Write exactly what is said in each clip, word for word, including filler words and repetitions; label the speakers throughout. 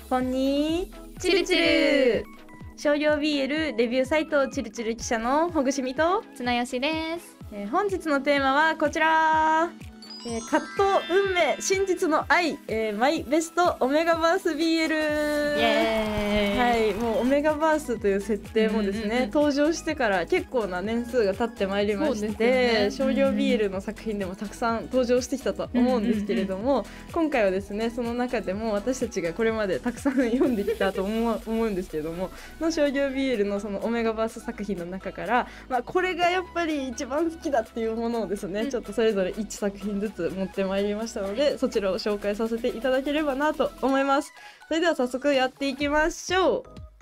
Speaker 1: こんにチルチル商業 ビーエル レビューサイトチルチル記者のほぐしみと
Speaker 2: 綱吉です、
Speaker 1: えー、本日のテーマはこちら、えー、葛藤、運命、真実の愛、えー、マイベストオメガバース ビーエル。 イエーイ。はい、もうオメガバースという設定もですね、うんうんうん、登場してから結構な年数が経ってまいりまして、ね、商業 ビーエル の作品でもたくさん登場してきたと思うんですけれども、うんうんうん、今回はですねその中でも私たちがこれまでたくさん読んできたと思う、思うんですけれどもの商業 ビーエル のそのオメガバース作品の中から、まあ、これがやっぱり一番好きだっていうものをですね、うん、ちょっとそれぞれいちさく品ずつ持ってまいりましたので、そちらを紹介させていただければなと思います。それでは早速やっていきましょう。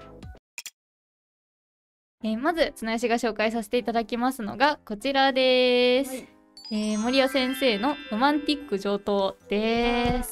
Speaker 2: えー、まず綱吉が紹介させていただきますのがこちらです、はい。えー、森谷先生のロマンティック上等です。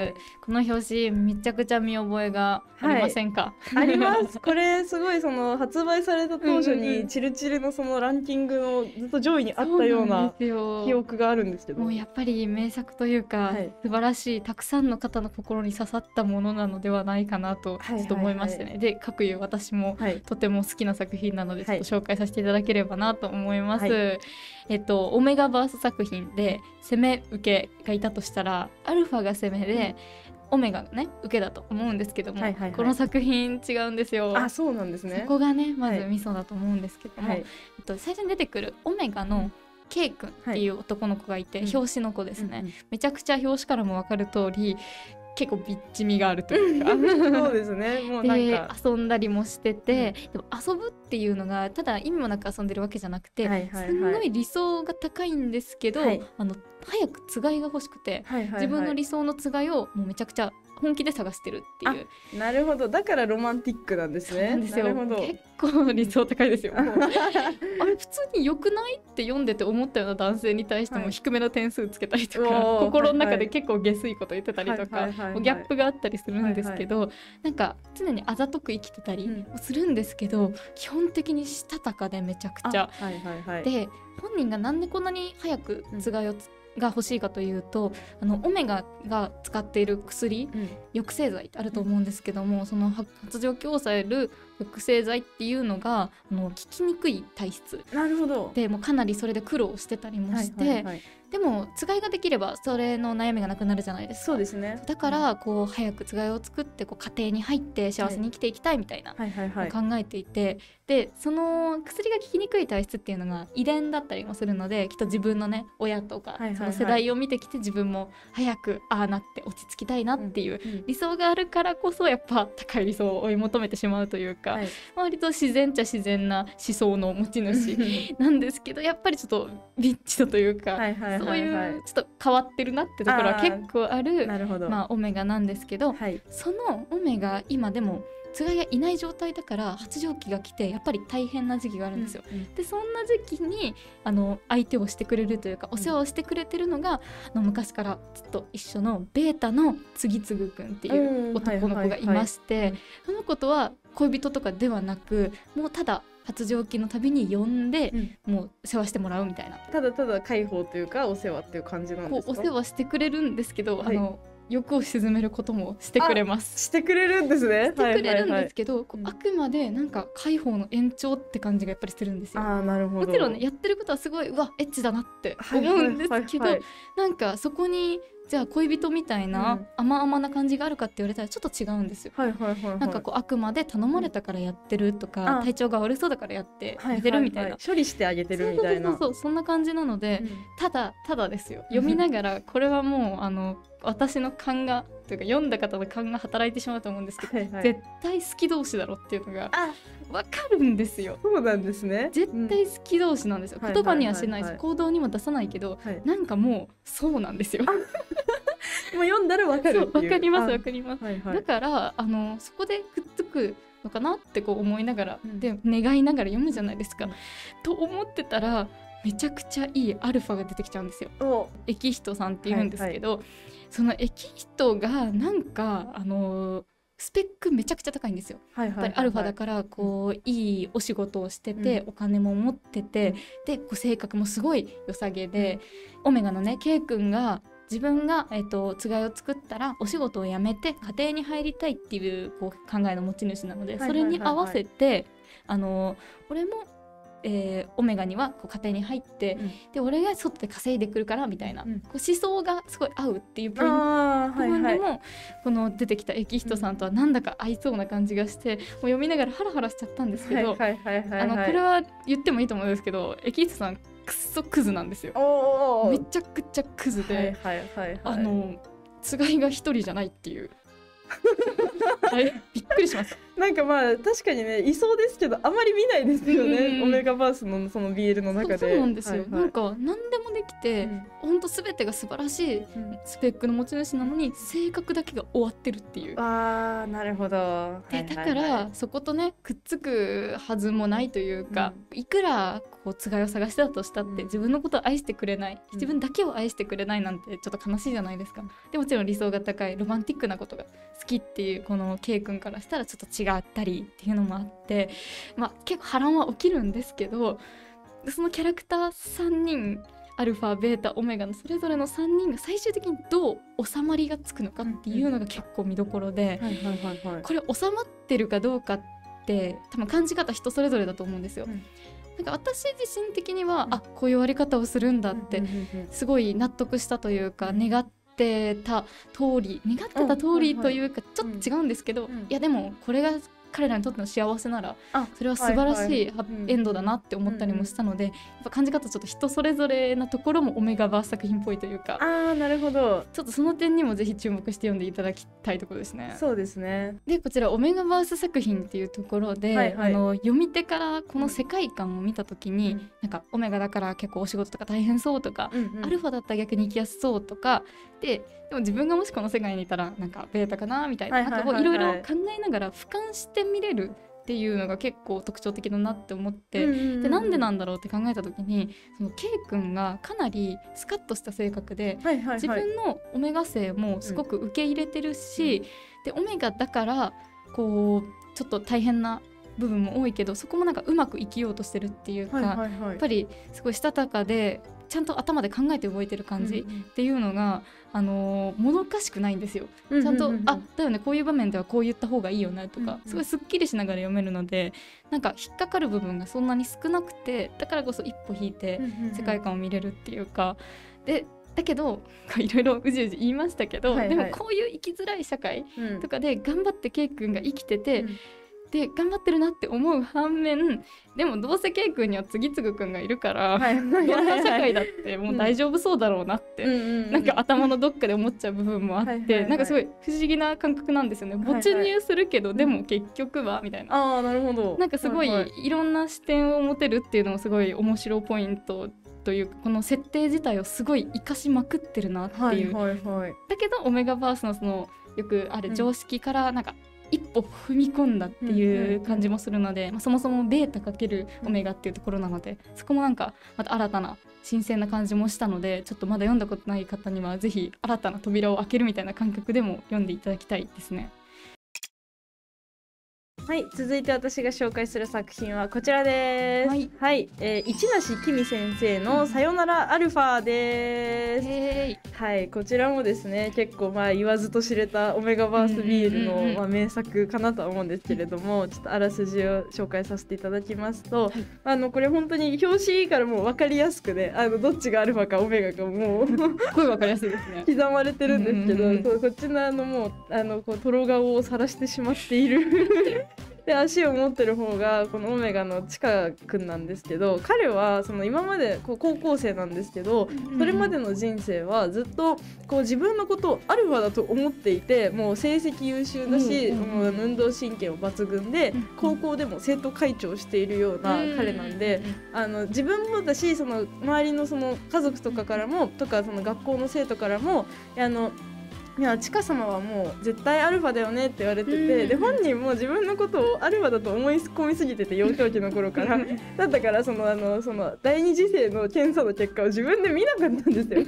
Speaker 2: この表紙めちゃくちゃ見覚えがありませんか？
Speaker 1: はい、あります。これすごいその発売された当初にチルチルのそのランキングのずっと上位にあったような記憶があるんですけど、
Speaker 2: もうやっぱり名作というか、はい、素晴らしいたくさんの方の心に刺さったものなのではないかなとちょっと思いましてね、はいはいはい、で各有私もとても好きな作品なのでちょっと紹介させていただければなと思います、はい。えっと、オメガバース作品で攻め受けがいたとしたらアルファが攻めで、うん、オメガがね受けだと思うんですけども、はいはいはい、この作品違うんですよ。
Speaker 1: あ、そうなんですね。
Speaker 2: そこがねまずミソだと思うんですけども、はい、えっと、最初に出てくるオメガの K 君っていう男の子がいて、はい、表紙の子ですね、うんうん、めちゃくちゃ表紙からも分かる通り結構ビッチ味があるというか
Speaker 1: そうですね。もうなんか
Speaker 2: で遊んだりもしてて、うん、でも遊ぶっていうのがただ意味もなく遊んでるわけじゃなくて、はいはいはい、すんごい理想が高いんですけど、はい、あの早くつがいが欲しくて、はいはいはい、自分の理想のつがいをもうめちゃくちゃ本気で探してるっていう。
Speaker 1: なるほど、だからロマンティックなんですね。
Speaker 2: そうなんですよ。
Speaker 1: なるほど、
Speaker 2: 結構理想高いですよあれ普通に良くないって読んでて思ったような男性に対しても低めの点数つけたりとか、はい、心の中で結構下水こと言ってたりとか、はいはい、ギャップがあったりするんですけど、はいはい、なんか常にあざとく生きてたりもするんですけど、うん、基本的にしたたかでめちゃくちゃ、はいはいはい、で本人がなんでこんなに早くつがいをつ、うんが欲しいかというと、あのオメガが使っている薬、うん、抑制剤ってあると思うんですけども、その発情期を抑える抑制剤っていうのがあの効きにくい体質。
Speaker 1: なるほど。
Speaker 2: でもうかなりそれで苦労してたりもして、はいはいはい、でもつがいができればそれの悩みがなくなるじゃないですか。
Speaker 1: そうですね。
Speaker 2: だからこう早くつがいを作ってこう家庭に入って幸せに生きていきたいみたいな考えていて、でその薬が効きにくい体質っていうのが遺伝だったりもするので、きっと自分のね親とか、はいはいはい、その世代を見てきて自分も早くああなって落ち着きたいなっていう理想があるからこそやっぱ高い理想を追い求めてしまうというか、はい、割と自然っちゃ自然な思想の持ち主なんですけどやっぱりちょっとビッチ度というか、はいはいはいはい、そういうちょっと変わってるなってところは結構ある、なるほど、まあ、オメガなんですけど、はい、そのオメガ今でもつがいがいない状態だから発情期が来てやっぱり大変な時期があるんですよ、うんうん、でそんな時期にあの相手をしてくれるというかお世話をしてくれてるのが、うん、あの昔からずっと一緒のベータの次々くんっていう男の子がいまして、その子とは恋人とかではなくもうただ発情期のたびに呼んで、うん、もう世話してもらうみたいな、
Speaker 1: ただただ介抱というかお世話っていう感じなんですか？
Speaker 2: こうお世話してくれるんですけど、はい、あの欲を鎮めることもしてくれます。
Speaker 1: してくれるんですね。
Speaker 2: してくれるんですけど、はいはいはい、あくまでなんか介抱の延長って感じがやっぱりしてるんですよ。
Speaker 1: あ、なるほど。
Speaker 2: もちろんねやってることはすごいうわエッチだなって思うんですけど、はいはいはいはい、なんかそこにじゃあ恋人みたいな甘々な感じがあるかって言われたらちょっと違うんですよ、はいはいはいはい、なんかこうあくまで頼まれたからやってるとか、うん、体調が悪そうだからやってあげてるみたいな、はいはいはい、
Speaker 1: 処理してあげてるみたいな、
Speaker 2: そうそうそうそう、そんな感じなので、うん、ただただですよ、読みながらこれはもうあの私の勘がというか読んだ方の勘が働いてしまうと思うんですけど、はいはい、絶対好き同士だろっていうのが分かるんですよ。
Speaker 1: そうなんですね。
Speaker 2: 絶対好き同士なんですよ、うん、言葉にはしないし、はいはいはいはい、行動にも出さないけど、はい、なんかもうそうなんですよ
Speaker 1: もう読んだら分かるっていう。
Speaker 2: 分かります分かります、はいはい、だからあのそこでくっつくのかなってこう思いながら、うん、で願いながら読むじゃないですか、うん、と思ってたらめちゃくちゃいいアルファが出てきちゃうんですよ。エキヒトさんって言うんですけど、はいはい、そのエキヒトがなんかあのスペックめちゃくちゃ高いんですよ、はいはいはいはい、やっぱりアルファだからこう、うん、いいお仕事をしてて、うん、お金も持ってて、うん、でこう性格もすごい良さげで、うん、オメガのね K 君が自分が、えー、とつがいを作ったらお仕事を辞めて家庭に入りたいっていう、こう考えの持ち主なので、それに合わせてあの俺も、えー、オメガにはこう家庭に入って、うん、で俺が外で稼いでくるからみたいな、うん、こう思想がすごい合うっていう部分でも、はいはい、この出てきたエキヒトさんとはなんだか合いそうな感じがして、もう読みながらハラハラしちゃったんですけど、これは言ってもいいと思うんですけど、エキヒトさんくっそクズなんですよ。めちゃくちゃクズで、あのつがいが一人じゃないっていうびっくりしました。
Speaker 1: なんかまあ確かにねいそうですけどあまり見ないですよね、うんうん、オメガバースのその ビーエル の中で。
Speaker 2: そう、そうなんですよ、はいはい、なんか何でもできて、うん、ほんと全てが素晴らしいスペックの持ち主なのに、性格だけが終わってるっていう。
Speaker 1: あーなるほど。
Speaker 2: でだからそことねくっつくはずもないというか、うん、いくらこうつがいを探してたとしたって、うん、自分のことを愛してくれない、自分だけを愛してくれないなんてちょっと悲しいじゃないですか。でもちろん理想が高いロマンティックなことが好きっていうこの K 君からしたらちょっと違ったりっていうのもあって、まあ、結構波乱は起きるんですけど、そのキャラクターさんにんアルファベータオメガのそれぞれのさんにんが最終的にどう収まりがつくのかっていうのが結構見どころで、これ収まってるかどうかって多分感じ方人それぞれだと思うんですよ、うん、なんか私自身的には、うん、あこういう終わり方をするんだってすごい納得したというか、願ってた通り願ってた通りというかちょっと違うんですけど、うん、いやでもこれが彼らにとっての幸せならそれは素晴らしいハッピーエンドだなって思ったりもしたので、やっぱ感じ方ちょっと人それぞれなところもオメガバース作品っぽいというか、
Speaker 1: あーなるほど、
Speaker 2: ちょっとその点にもぜひ注目して読んでいただきたいところですね。
Speaker 1: そうですね。
Speaker 2: でこちらオメガバース作品っていうところで、はいはい、あの読み手からこの世界観を見た時に、うん、なんかオメガだから結構お仕事とか大変そうとか、うんうん、アルファだったら逆に行きやすそうとかで、でも自分がもしこの世界にいたらなんかベータかなみたいな、なんかいろいろ考えながら俯瞰して見れるっていうのが結構特徴的だなって思って、うんうんうん、でなんでなんだろうって考えた時に、その K 君がかなりスカッとした性格で、はいはいはい、自分のオメガ性もすごく受け入れてるし、うん、でオメガだからこうちょっと大変な部分も多いけど、そこもなんかうまく生きようとしてるっていうか、はいはいはい、やっぱりすごいしたたかでちゃんと頭で考えて動いてる感じっていうのが、うんうん、あのー、もどかしくないんですよ、うんうんうんうん、ちゃんとあだよねこういう場面ではこう言った方がいいよねとか、うんうん、すごいすっきりしながら読めるので、なんか引っかかる部分がそんなに少なくて、だからこそ一歩引いて世界観を見れるっていうか、うんうんうん、でだけどいろいろうじうじ言いましたけど、はいはい、でもこういう生きづらい社会とかで頑張って K 君が生きてて、うんで頑張ってるなって思う反面、でもどうせ K 君には次々君がいるから、はい、こんな社会だってもう大丈夫そうだろうなって、うん、なんか頭のどっかで思っちゃう部分もあって、はいはいはい、なんかすごい不思議な感覚なんですよね。没入するけど、はいはい、でも結局はみたいな、
Speaker 1: あーなるほど、
Speaker 2: なんかすごい、はいはい、いろんな視点を持てるっていうのもすごい面白いポイントというか、この設定自体をすごい生かしまくってるなっていう、はいはいはい、だけどオメガバースのそのよくある常識からなんか、うん一歩踏み込んだっていう感じもするので、うんうんうん、まあ、そもそもベータ×オメガっていうところなので、そこもなんかまた新たな新鮮な感じもしたので、ちょっとまだ読んだことない方にはぜひ新たな扉を開けるみたいな感覚でも読んでいただきたいですね。
Speaker 1: はい、続いて私が紹介する作品はこちらです。はい、はい、えー、市梨きみ先生のさよならアルファです。へー、はい、こちらもですね結構まあ言わずと知れたオメガバース ビーエル の、うんうんうん、まあ、名作かなとは思うんですけれども、ちょっとあらすじを紹介させていただきますと、はい、あのこれ本当に表紙からもう分かりやすくね、あのどっちがアルファかオメガかもうす
Speaker 2: ごい分かりやすいですね
Speaker 1: 刻まれてるんですけど、うんうんうん、そうこっちのあのもうあのこうトロ顔を晒してしまっているで足を持ってる方がこのオメガのチカくんなんですけど、彼はその今までこう高校生なんですけど、それまでの人生はずっとこう自分のことをアルファだと思っていて、もう成績優秀だし、もう運動神経も抜群で、高校でも生徒会長をしているような彼なんで、あの自分もだし、その周りのその家族とかからもとかその学校の生徒からもあのいやチカ様はもう絶対アルファだよねって言われてて、うん、で本人も自分のことをアルファだと思い込みすぎてて、幼少期の頃からだったからそのあのその第二次性の検査の結果を自分で見なかったんですよ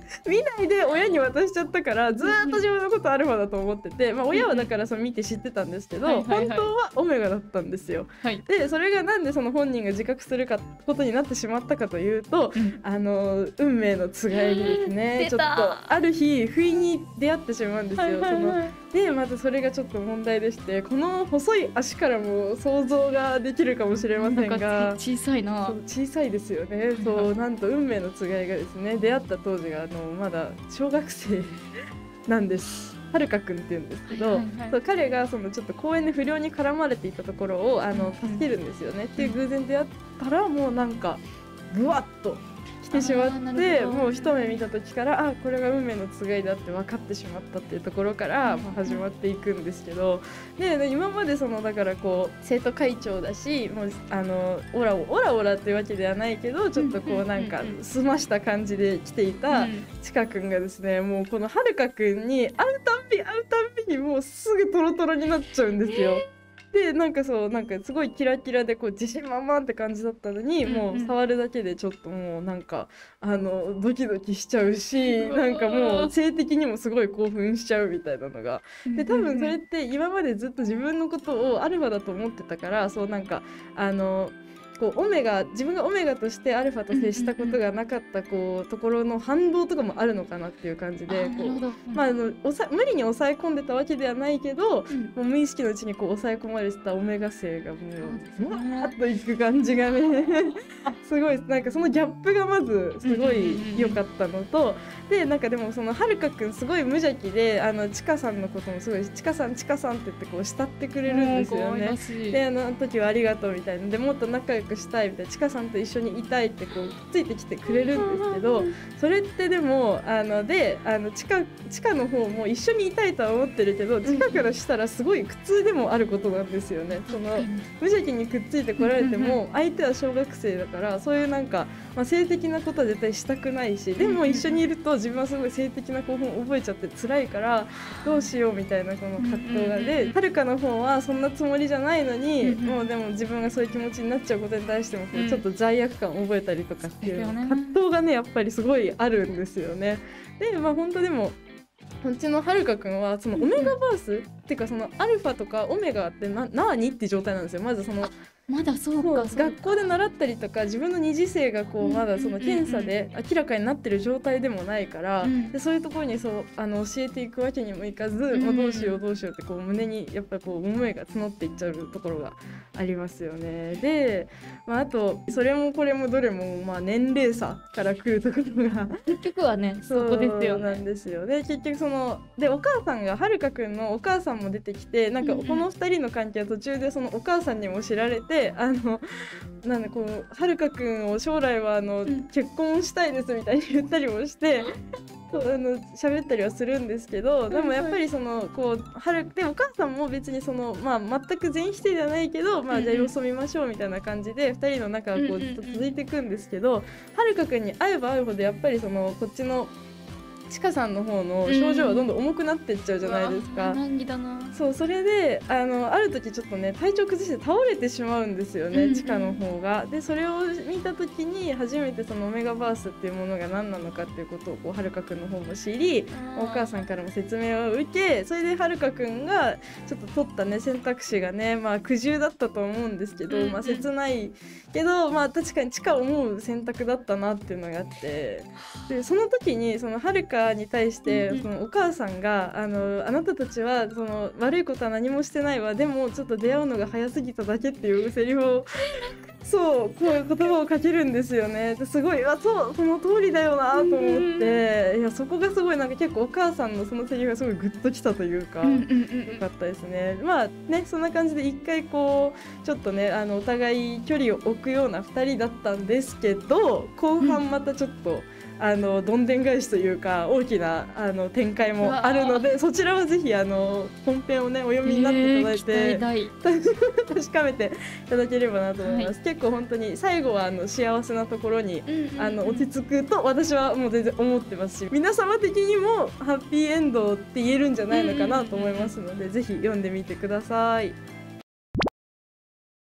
Speaker 1: 見ないで親に渡しちゃったからずーっと自分のことアルファだと思ってて、まあ、親はだからその見て知ってたんですけど、はいはいはい、本当はオメガだったんですよ、はい、でそれがなんでその本人が自覚するかことになってしまったかというと、うん、あの運命のつがいにですねちょっとある日不意に出会ってしまうんですよ、はいはいはい、そのでまずそれがちょっと問題でして、この細い足からも想像ができるかもしれませんが、
Speaker 2: 小さいな、
Speaker 1: 小さいですよね、そうなんと運命のつがいがですね出会った当時があのまだ小学生なんです。はるかくんって言うんですけど、はいはいはい、そう彼がそのちょっと公園で不良に絡まれていたところをあの助けるんですよね、うん、っていう偶然出会ったらもうなんかぐわっと来てしまって、もう一目見た時からあこれが運命のつがいだって分かってしまったっていうところから、まあ、始まっていくんですけど、で、で今までそのだからこう生徒会長だしもうあのオラオラオラっていうわけではないけどちょっとこうなんか澄ました感じで来ていたちかくんがですね、もうこのはるかくんに会うたんび会うたんびにもうすぐトロトロになっちゃうんですよ。でなんかそうなんかすごいキラキラでこう自信満々って感じだったのに、うんうん、もう触るだけでちょっともうなんかあのドキドキしちゃうし、なんかもう性的にもすごい興奮しちゃうみたいなのが、で多分それって今までずっと自分のことをアルファだと思ってたから、そうなんかあのこうオメガ自分がオメガとしてアルファと接したことがなかったこうところの反動とかもあるのかなっていう感じで、こう、まあ、あのおさ無理に抑え込んでたわけではないけど、うん、もう無意識のうちにこう抑え込まれてたオメガ性がもうふわーっといく感じがねすごいなんかそのギャップがまずすごい良かったのと、でなんかでもそのはるかくんすごい無邪気であのちかさんのこともすごいちかさんちかさんって言ってこう慕ってくれるんですよね。であの時はありがとうみたいなでもっと仲良くしたいみたいなちかさんと一緒にいたいってこうくっついてきてくれるんですけど、それってでもあのであのちかちかの方も一緒にいたいとは思ってるけどちかからしたらすごい苦痛でもあることなんですよね。その無邪気にくっついてこられても相手は小学生だからそういうなんか、まあ、性的なことは絶対したくないし、でも一緒にいると自分はすごい性的な興奮を覚えちゃって辛いからどうしようみたいなこの葛藤がで、はるかの方はそんなつもりじゃないのにもうでも自分がそういう気持ちになっちゃうことに対してもこうちょっと罪悪感を覚えたりとかっていう葛藤がねやっぱりすごいあるんですよね。でまあ本当でもうちのはるかくんはそのオメガバース、うん、っていうかそのアルファとかオメガってな何って状態なんですよ。まずその
Speaker 2: まだそうかそうか
Speaker 1: 学校で習ったりとか自分の二次性がこうまだその検査で明らかになってる状態でもないから、うん、でそういうところにそうあの教えていくわけにもいかず、うんまあ、どうしようどうしようってこう胸にやっぱりこう思いが募っていっちゃうところがありますよね。で、まあ、あとそれもこれもどれもまあ年齢差からくるところが
Speaker 2: 結局はねそこですよね。
Speaker 1: そうなんですよ。で結局そのでお母さんがはるかくんのお母さんも出てきてなんかこのふたりの関係は途中でそのお母さんにも知られてあのなんでこうはるかくんを将来はあの、うん、結婚したいですみたいに言ったりもしてそうあの喋ったりはするんですけど、でもやっぱりそのこうはるでお母さんも別にその、まあ、全く全否定ではないけど、まあ、じゃあ様子見ましょうみたいな感じでふたりの仲がこうずっと続いていくんですけど、はるかくんに会えば会うほどやっぱりそのこっちのちかさんの方の症状はどんどん重くなっていっちゃうじゃないですか、
Speaker 2: うん、難儀だな。
Speaker 1: そうそれで あのある時ちょっとね体調崩して倒れてしまうんですよね、うんうん、ちかの方が。でそれを見た時に初めてそのオメガバースっていうものが何なのかっていうことをこうはるかくんの方も知り、お母さんからも説明を受け、それではるかくんがちょっと取ったね選択肢がねまあ苦渋だったと思うんですけど、うんうん、まあ切ないけどまあ確かにちかを思う選択だったなっていうのがあって、でその時にそのはるかに対してそのお母さんがあのあなたたちはその悪いことは何もしてないわ、でもちょっと出会うのが早すぎただけっていうセリフをそうこういう言葉をかけるんですよね。すごいあそうその通りだよなと思って、いやそこがすごいなんか結構お母さんのそのセリフがすごいグッときたというか、よかったですね。まあねそんな感じで一回こうちょっとねあのお互い距離を置くようなふたりだったんですけど、後半またちょっと、うんあのどんでん返しというか大きなあの展開もあるので、そちらはぜひあの本編をねお読みになっていただいて、えー、確かめていただければなと思います、はい、結構本当に最後はあの幸せなところに、うんうんうん、あの落ち着くと私はもう全然思ってますし、皆様的にもハッピーエンドって言えるんじゃないのかなと思いますので、うんうんうんうん、ぜひ読んでみてください。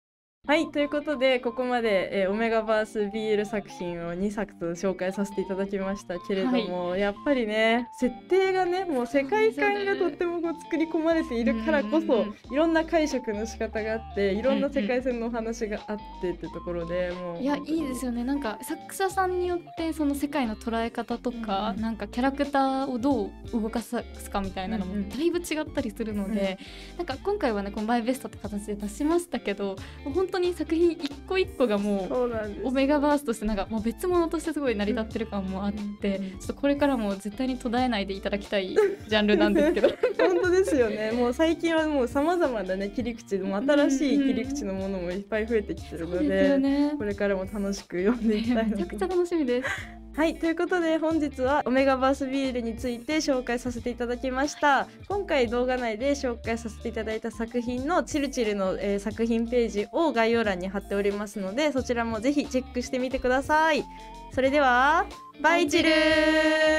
Speaker 1: はい、ということでここまで、えー、オメガバース ビーエル 作品をにさくと紹介させていただきましたけれども、はい、やっぱりね設定がねもう世界観がとってもこう作り込まれているからこそいろんな解釈の仕方があっていろんな世界線のお話があってってところでもう
Speaker 2: いやいいですよね。なんか作者さんによってその世界の捉え方とか、うん、なんかキャラクターをどう動かすかみたいなのもだいぶ違ったりするので、うん、なんか今回はねこのマイベストって形で出しましたけど本当に作品一個一個がもうオメガバースとしてなんかもう別物としてすごい成り立ってる感もあって、うん、ちょっとこれからも絶対に途絶えないでいただきたいジャンルなんですけど
Speaker 1: 本当ですよね。もう最近はもう様々なね切り口も新しい切り口のものもいっぱい増えてきてるの で,、うんうんでね、これからも楽しく読んでいきたいなと
Speaker 2: めちゃくちゃ楽しみです
Speaker 1: はい、ということで本日はオメガバースビールについて紹介させていただきました。今回動画内で紹介させていただいた作品のチルチルの、えー、作品ページを概要欄に貼っておりますのでそちらもぜひチェックしてみてください。それではバイチルー。